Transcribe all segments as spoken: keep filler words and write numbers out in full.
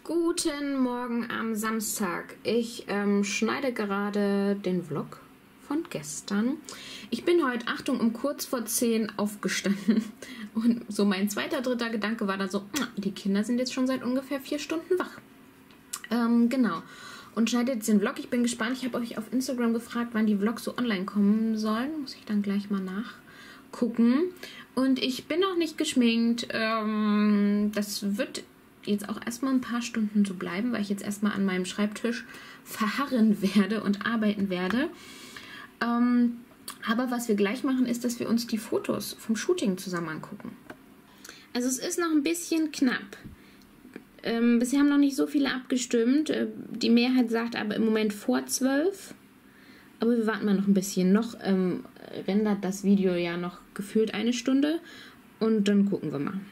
Guten Morgen am Samstag. Ich ähm, schneide gerade den Vlog von gestern. Ich bin heute, Achtung, um kurz vor zehn aufgestanden. Und so mein zweiter, dritter Gedanke war dann so, die Kinder sind jetzt schon seit ungefähr vier Stunden wach. Ähm, genau. Und schneide jetzt den Vlog. Ich bin gespannt. Ich habe euch auf Instagram gefragt, wann die Vlogs so online kommen sollen. Muss ich dann gleich mal nachgucken. Und ich bin noch nicht geschminkt. Ähm, das wird jetzt auch erstmal ein paar Stunden so bleiben, weil ich jetzt erstmal an meinem Schreibtisch verharren werde und arbeiten werde. Ähm, aber was wir gleich machen, ist, dass wir uns die Fotos vom Shooting zusammen angucken. Also es ist noch ein bisschen knapp. Ähm, bisher haben noch nicht so viele abgestimmt. Äh, die Mehrheit sagt aber im Moment vor zwölf. Aber wir warten mal noch ein bisschen. Noch ähm, rendert das Video ja noch gefühlt eine Stunde. Und dann gucken wir mal.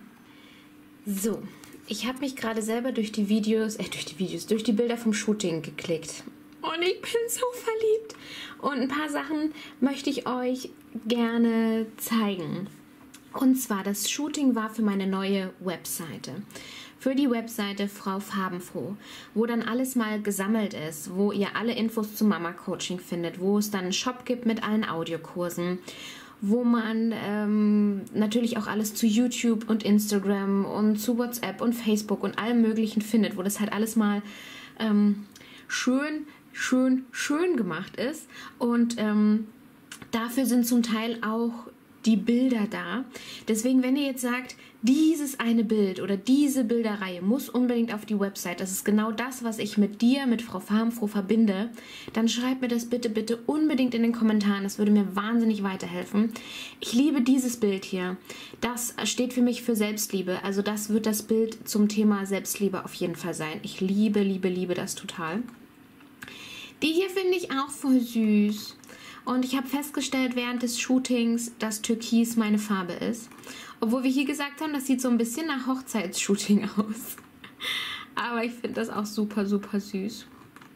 So. Ich habe mich gerade selber durch die Videos, äh, durch die Videos, durch die Bilder vom Shooting geklickt. Und ich bin so verliebt. Und ein paar Sachen möchte ich euch gerne zeigen. Und zwar, das Shooting war für meine neue Webseite. Für die Webseite Frau Farbenfroh, wo dann alles mal gesammelt ist, wo ihr alle Infos zum Mama-Coaching findet, wo es dann einen Shop gibt mit allen Audiokursen, wo man ähm, natürlich auch alles zu YouTube und Instagram und zu WhatsApp und Facebook und allem Möglichen findet, wo das halt alles mal ähm, schön, schön, schön gemacht ist. Und ähm, dafür sind zum Teil auch die Bilder da. Deswegen, wenn ihr jetzt sagt, dieses eine Bild oder diese Bilderreihe muss unbedingt auf die Website, das ist genau das, was ich mit dir, mit Frau Farbenfroh verbinde, dann schreibt mir das bitte, bitte unbedingt in den Kommentaren. Das würde mir wahnsinnig weiterhelfen. Ich liebe dieses Bild hier. Das steht für mich für Selbstliebe. Also das wird das Bild zum Thema Selbstliebe auf jeden Fall sein. Ich liebe, liebe, liebe das total. Die hier finde ich auch voll süß. Und ich habe festgestellt während des Shootings, dass Türkis meine Farbe ist. Obwohl wir hier gesagt haben, das sieht so ein bisschen nach Hochzeitsshooting aus. Aber ich finde das auch super, super süß.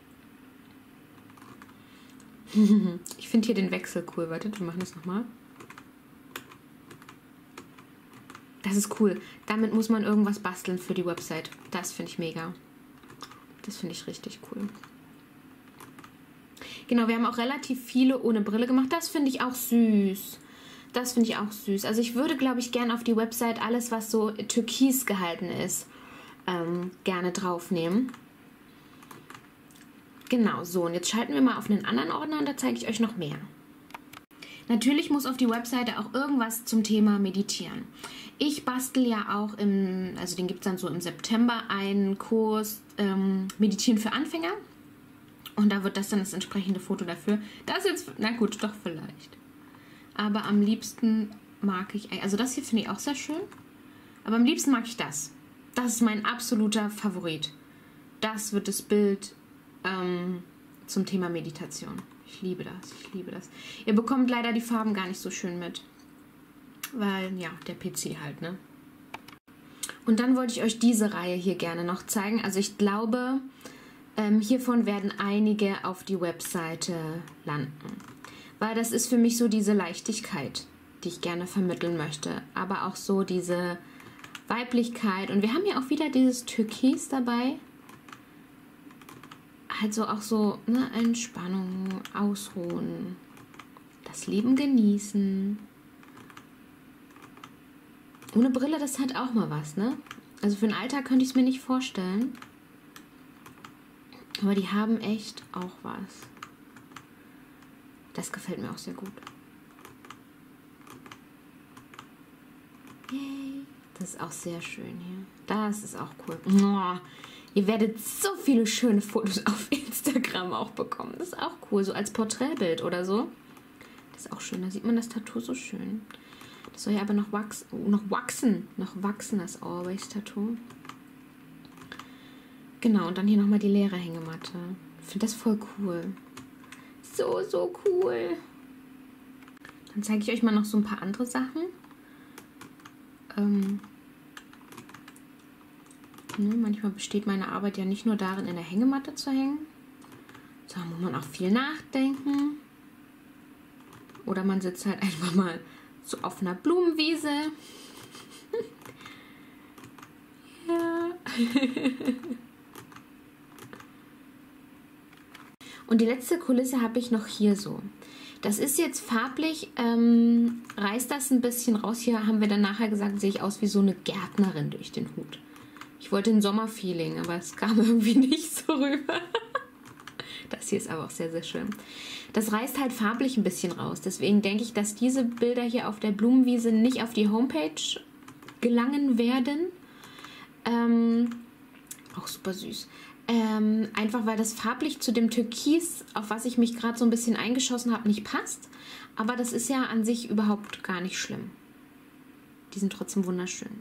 Ich finde hier den Wechsel cool. Wartet, wir machen das nochmal. Das ist cool. Damit muss man irgendwas basteln für die Website. Das finde ich mega. Das finde ich richtig cool. Genau, wir haben auch relativ viele ohne Brille gemacht. Das finde ich auch süß. Das finde ich auch süß. Also ich würde, glaube ich, gerne auf die Website alles, was so türkis gehalten ist, ähm, gerne draufnehmen. Genau, so. Und jetzt schalten wir mal auf einen anderen Ordner und da zeige ich euch noch mehr. Natürlich muss auf die Webseite auch irgendwas zum Thema Meditieren. Ich bastel ja auch im, also den gibt es dann so im September, einen Kurs ähm, Meditieren für Anfänger. Und da wird das dann das entsprechende Foto dafür. Das jetzt, na gut, doch vielleicht. Aber am liebsten mag ich, also das hier finde ich auch sehr schön. Aber am liebsten mag ich das. Das ist mein absoluter Favorit. Das wird das Bild ähm, zum Thema Meditation. Ich liebe das, ich liebe das. Ihr bekommt leider die Farben gar nicht so schön mit. Weil, ja, der P C halt, ne? Und dann wollte ich euch diese Reihe hier gerne noch zeigen. Also ich glaube... Ähm, hiervon werden einige auf die Webseite landen. Weil das ist für mich so diese Leichtigkeit, die ich gerne vermitteln möchte. Aber auch so diese Weiblichkeit. Und wir haben ja auch wieder dieses Türkis dabei. Also auch so, ne, Entspannung, Ausruhen, das Leben genießen. Ohne Brille, das hat auch mal was, ne? Also für den Alltag könnte ich es mir nicht vorstellen. Aber die haben echt auch was. Das gefällt mir auch sehr gut. Yay. Das ist auch sehr schön hier. Das ist auch cool. Oh, ihr werdet so viele schöne Fotos auf Instagram auch bekommen. Das ist auch cool. So als Porträtbild oder so. Das ist auch schön. Da sieht man das Tattoo so schön. Das soll ja aber noch, wachs noch wachsen. Noch wachsen, das Always-Tattoo. Genau, und dann hier nochmal die leere Hängematte. Ich finde das voll cool. So, so cool. Dann zeige ich euch mal noch so ein paar andere Sachen. Ähm, ne, manchmal besteht meine Arbeit ja nicht nur darin, in der Hängematte zu hängen, sondern muss man auch viel nachdenken. Oder man sitzt halt einfach mal so auf einer Blumenwiese. Ja. Und die letzte Kulisse habe ich noch hier so. Das ist jetzt farblich, ähm, reißt das ein bisschen raus. Hier haben wir dann nachher gesagt, sehe ich aus wie so eine Gärtnerin durch den Hut. Ich wollte ein Sommerfeeling, aber es kam irgendwie nicht so rüber. Das hier ist aber auch sehr, sehr schön. Das reißt halt farblich ein bisschen raus. Deswegen denke ich, dass diese Bilder hier auf der Blumenwiese nicht auf die Homepage gelangen werden. Ähm, auch super süß. Ähm, einfach weil das farblich zu dem Türkis, auf was ich mich gerade so ein bisschen eingeschossen habe, nicht passt. Aber das ist ja an sich überhaupt gar nicht schlimm. Die sind trotzdem wunderschön.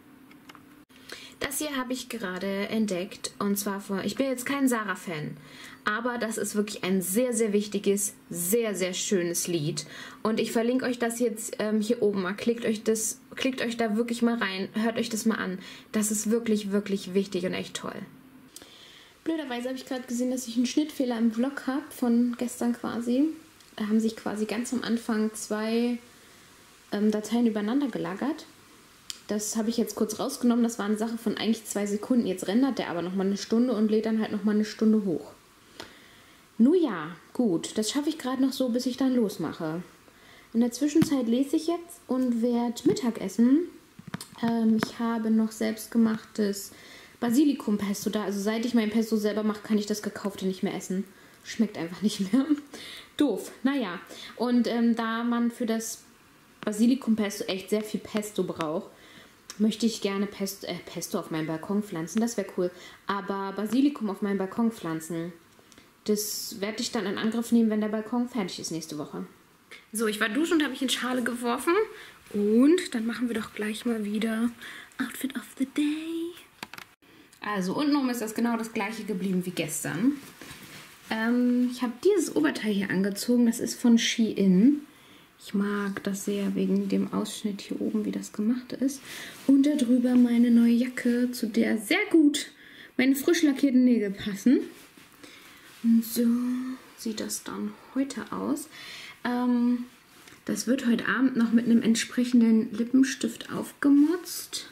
Das hier habe ich gerade entdeckt und zwar vor, ich bin jetzt kein Sarah-Fan, aber das ist wirklich ein sehr, sehr wichtiges, sehr, sehr schönes Lied und ich verlinke euch das jetzt ähm, hier oben mal, klickt euch das, klickt euch da wirklich mal rein, hört euch das mal an, das ist wirklich, wirklich wichtig und echt toll. Blöderweise habe ich gerade gesehen, dass ich einen Schnittfehler im Vlog habe von gestern quasi, da haben sich quasi ganz am Anfang zwei ähm, Dateien übereinander gelagert. Das habe ich jetzt kurz rausgenommen. Das war eine Sache von eigentlich zwei Sekunden. Jetzt rendert der aber nochmal eine Stunde und lädt dann halt nochmal eine Stunde hoch. Nun ja, gut. Das schaffe ich gerade noch so, bis ich dann losmache. In der Zwischenzeit lese ich jetzt und werde Mittag essen. Ähm, ich habe noch selbstgemachtes Basilikumpesto da. Also seit ich mein Pesto selber mache, kann ich das gekaufte nicht mehr essen. Schmeckt einfach nicht mehr. Doof. Naja. Und ähm, da man für das Basilikumpesto echt sehr viel Pesto braucht, möchte ich gerne Pesto, äh, Pesto auf meinem Balkon pflanzen. Das wäre cool. Aber Basilikum auf meinem Balkon pflanzen, das werde ich dann in Angriff nehmen, wenn der Balkon fertig ist nächste Woche. So, ich war duschen und habe ich in Schale geworfen. Und dann machen wir doch gleich mal wieder Outfit of the Day. Also untenrum ist das genau das gleiche geblieben wie gestern. Ähm, ich habe dieses Oberteil hier angezogen. Das ist von Shein. Ich mag das sehr wegen dem Ausschnitt hier oben, wie das gemacht ist. Und darüber meine neue Jacke, zu der sehr gut meine frisch lackierten Nägel passen. Und so sieht das dann heute aus. Ähm, das wird heute Abend noch mit einem entsprechenden Lippenstift aufgemotzt.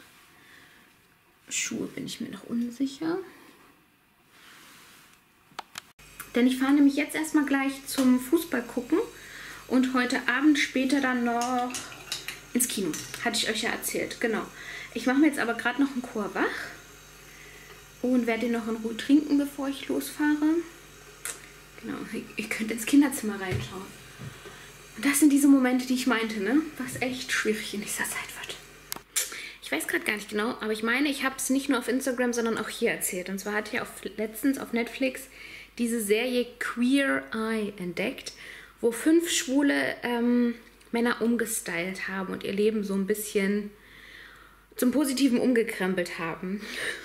Schuhe bin ich mir noch unsicher. Denn ich fahre nämlich jetzt erstmal gleich zum Fußball gucken. Und heute Abend später dann noch ins Kino. Hatte ich euch ja erzählt. Genau. Ich mache mir jetzt aber gerade noch einen Chor wach. Und werde den noch in Ruhe trinken, bevor ich losfahre. Genau. Ihr könnt ins Kinderzimmer reinschauen. Und das sind diese Momente, die ich meinte, ne? Was echt schwierig in dieser Zeit wird. Ich weiß gerade gar nicht genau, aber ich meine, ich habe es nicht nur auf Instagram, sondern auch hier erzählt. Und zwar hatte ich auf, letztens auf Netflix diese Serie Queer Eye entdeckt, wo fünf schwule ähm, Männer umgestylt haben und ihr Leben so ein bisschen zum Positiven umgekrempelt haben.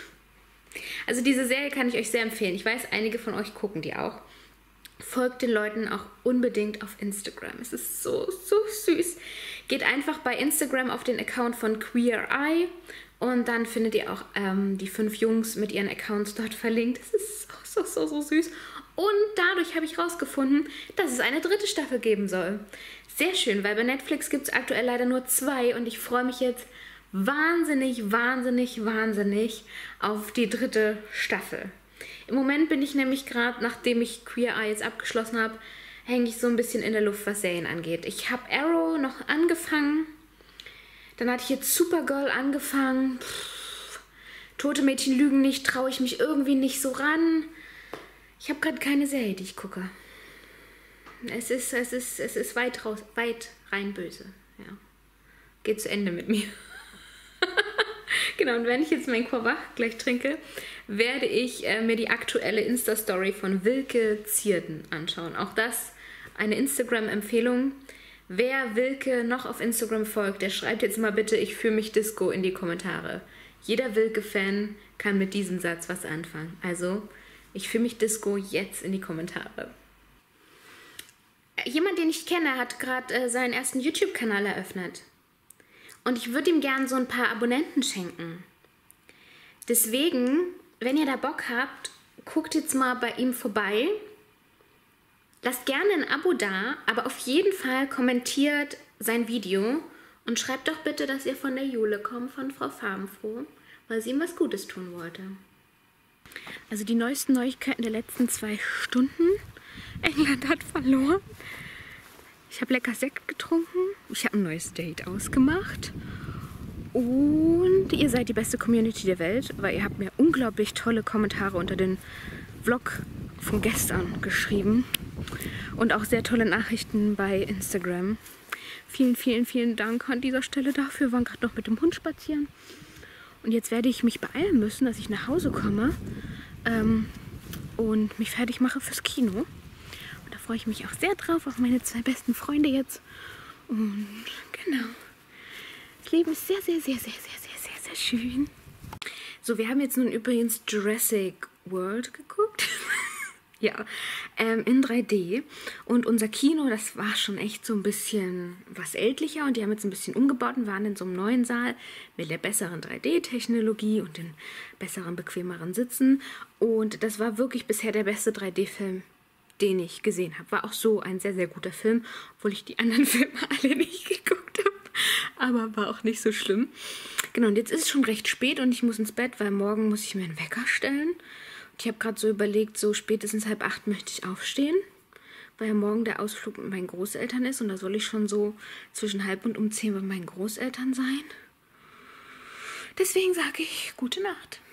Also diese Serie kann ich euch sehr empfehlen. Ich weiß, einige von euch gucken die auch. Folgt den Leuten auch unbedingt auf Instagram. Es ist so, so süß. Geht einfach bei Instagram auf den Account von Queer Eye und dann findet ihr auch ähm, die fünf Jungs mit ihren Accounts dort verlinkt. Es ist so, so, so, so süß. Und dadurch habe ich herausgefunden, dass es eine dritte Staffel geben soll. Sehr schön, weil bei Netflix gibt es aktuell leider nur zwei und ich freue mich jetzt wahnsinnig, wahnsinnig, wahnsinnig auf die dritte Staffel. Im Moment bin ich nämlich gerade, nachdem ich Queer Eye jetzt abgeschlossen habe, hänge ich so ein bisschen in der Luft, was Serien angeht. Ich habe Arrow noch angefangen, dann hatte ich jetzt Supergirl angefangen. Pff, Tote Mädchen lügen nicht, traue ich mich irgendwie nicht so ran. Ich habe gerade keine Serie, die ich gucke. Es ist, es ist, es ist weit raus, weit rein böse. Ja. Geht zu Ende mit mir. Genau, und wenn ich jetzt mein Corbach gleich trinke, werde ich äh, mir die aktuelle Insta-Story von Wilke Zierden anschauen. Auch das eine Instagram-Empfehlung. Wer Wilke noch auf Instagram folgt, der schreibt jetzt mal bitte, ich fühle mich Disco in die Kommentare. Jeder Wilke-Fan kann mit diesem Satz was anfangen. Also, ich fühle mich Disco jetzt in die Kommentare. Jemand, den ich kenne, hat gerade äh, seinen ersten YouTube-Kanal eröffnet. Und ich würde ihm gern so ein paar Abonnenten schenken. Deswegen, wenn ihr da Bock habt, guckt jetzt mal bei ihm vorbei. Lasst gerne ein Abo da, aber auf jeden Fall kommentiert sein Video und schreibt doch bitte, dass ihr von der Jule kommt, von Frau Farbenfroh. weil sie ihm was Gutes tun wollte. Also die neuesten Neuigkeiten der letzten zwei Stunden. England hat verloren. Ich habe lecker Sekt getrunken. Ich habe ein neues Date ausgemacht. Und ihr seid die beste Community der Welt, weil ihr habt mir unglaublich tolle Kommentare unter den Vlog von gestern geschrieben. Und auch sehr tolle Nachrichten bei Instagram. Vielen, vielen, vielen Dank an dieser Stelle dafür. Wir waren gerade noch mit dem Hund spazieren. Und jetzt werde ich mich beeilen müssen, dass ich nach Hause komme ähm, und mich fertig mache fürs Kino. Und da freue ich mich auch sehr drauf, auf meine zwei besten Freunde jetzt. Und genau. Das Leben ist sehr, sehr, sehr, sehr, sehr, sehr, sehr, sehr schön. So, wir haben jetzt nun übrigens Jurassic World geguckt. Ja, ähm, in drei D. Und unser Kino, das war schon echt so ein bisschen was ältlicher. Und die haben jetzt ein bisschen umgebaut und waren in so einem neuen Saal mit der besseren drei D-Technologie und den besseren, bequemeren Sitzen. Und das war wirklich bisher der beste drei D-Film, den ich gesehen habe. War auch so ein sehr, sehr guter Film, obwohl ich die anderen Filme alle nicht geguckt habe. Aber war auch nicht so schlimm. Genau, und jetzt ist es schon recht spät und ich muss ins Bett, weil morgen muss ich mir einen Wecker stellen. Ich habe gerade so überlegt, so spätestens halb acht möchte ich aufstehen, weil ja morgen der Ausflug mit meinen Großeltern ist und da soll ich schon so zwischen halb und um zehn bei meinen Großeltern sein. Deswegen sage ich gute Nacht.